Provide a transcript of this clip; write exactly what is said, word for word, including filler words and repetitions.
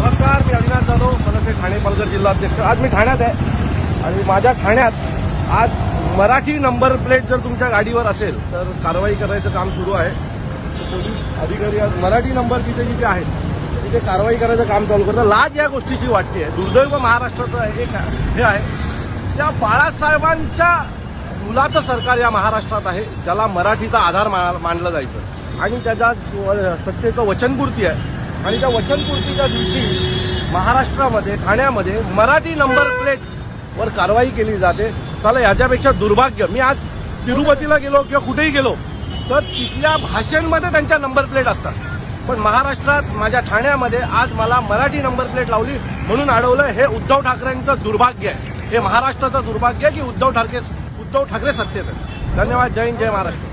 नमस्कार, मी अविनाश जाधव, सदस्य ठाणे पालघर जिल्हाध्यक्ष। आज मी ठाण्यात आहे आणि माझ्या ठाण्यात आज मराठी नंबर प्लेट जर तुमच्या गाडीवर असेल तर कारवाई करायचं काम सुरू आहे। पोलीस अधिकारी आज मराठी नंबर जिथे जिथे आहेत तिथे कारवाई करायचं काम चालू करतात। लाज या गोष्टीची वाटते आहे। दुर्दैव महाराष्ट्राचं एक हे आहे, त्या बाळासाहेबांच्या मुलाचं सरकार या महाराष्ट्रात आहे, ज्याला मराठीचा आधार मानलं जायचं आणि त्याच्या सत्तेचं वचनपूर्ती आहे। आणि त्या वचनपूर्तीच्या दिवशी महाराष्ट्रामध्ये ठाण्यामध्ये मराठी नंबर प्लेट वर कारवाई केली जाते। चला, याच्यापेक्षा दुर्भाग्य, मी आज तिरुपतीला गेलो किंवा कुठेही गेलो तर तिथल्या भाषेमध्ये त्यांच्या नंबर प्लेट असतात, पण महाराष्ट्रात माझ्या ठाण्यामध्ये आज मला मराठी नंबर प्लेट लावली म्हणून अडवलं। हे उद्धव ठाकरेंचं दुर्भाग्य आहे, हे महाराष्ट्राचं दुर्भाग्य आहे की उद्धव ठाकरे उद्धव ठाकरे सत्तेत आहे। धन्यवाद। जय हिंद, जय महाराष्ट्र।